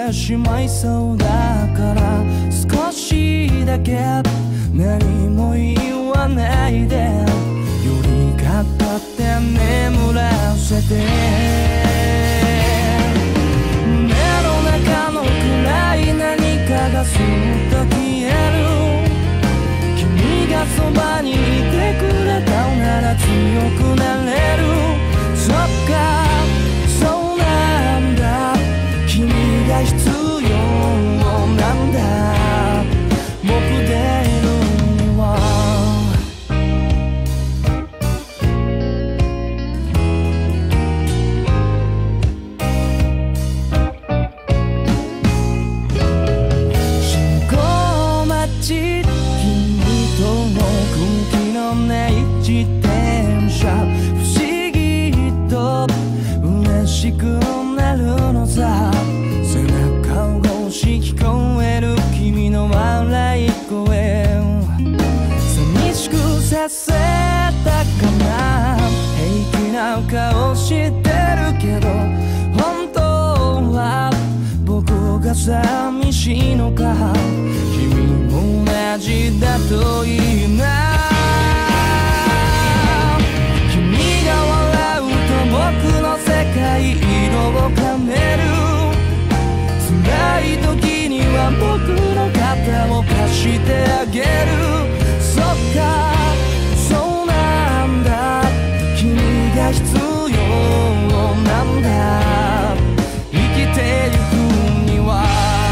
てしまいそうだから少しだけ何も言わないで寄りかかって眠らせて胸の中の暗い何かがスッと消える君がそばにいてくれたなら強くなれるそっかそうなんだ君が必要なんだ僕でいるには信号待ち君との空気のない自転車不思議と嬉しくなるのさ背中を押し聞こえる君の笑い声寂しくさせたかな平気な顔してるけど本当は僕が寂しいのか君も同じだといいな君が笑うと僕の世界色を変える辛い時には僕の肩を貸してあげるそっかそうなんだ君が必要なんだ生きてゆくには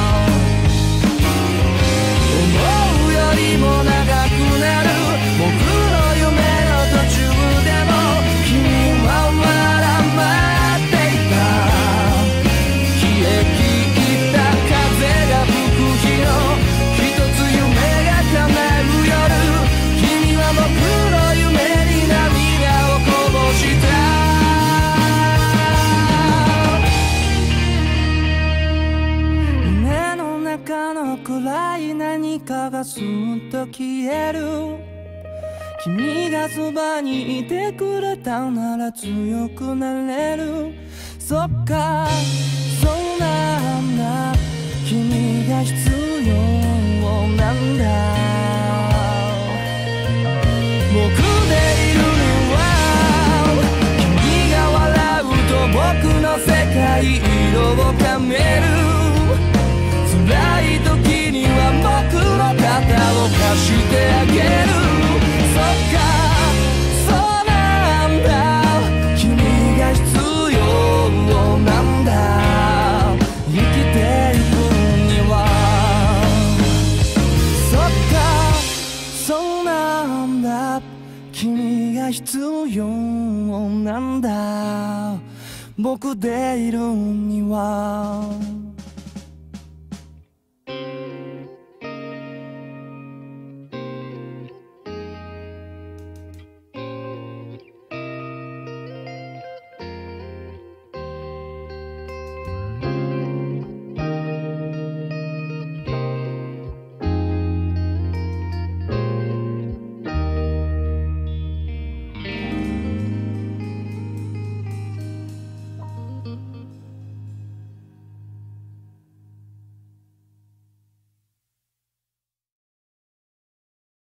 思うよりも長くなる僕の夢の途中でも君はまだ待っていた消え消えた風が吹く日の一つ夢が叶う夜君は僕の夢に涙をこぼした胸の中の暗い何かがスーッと消える君がそばにいてくれたなら強くなれるそっかそうなんだ君が必要なんだ僕でいるには君が笑うと僕の世界色を変える辛い時には僕の肩を貸してあげるそっかそうなんだ君が必要なんだ生きていくにはそっかそうなんだ君が必要なんだ僕でいるには